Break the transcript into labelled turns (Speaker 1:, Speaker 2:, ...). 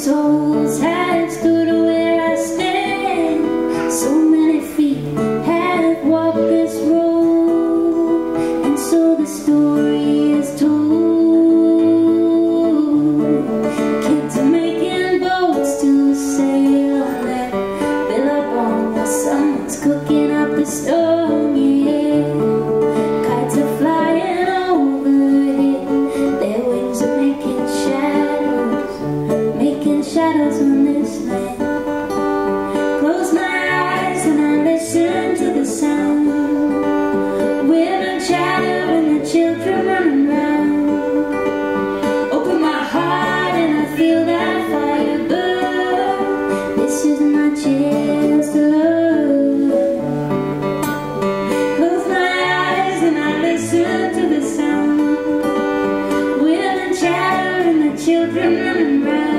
Speaker 1: souls have stood where I stand. So many feet have walked this road, and so the story is told. Kids are making boats to sail on that billabong while someone's cooking up the stone. Yeah, kites are flying overhead, their wings are making shadows on this land. Close my eyes and I listen to the sound. Women chatter and the children running round. Open my heart and I feel that fire burn. This is my chance to love. Close my eyes and I listen to the sound. Women chatter and the children running round.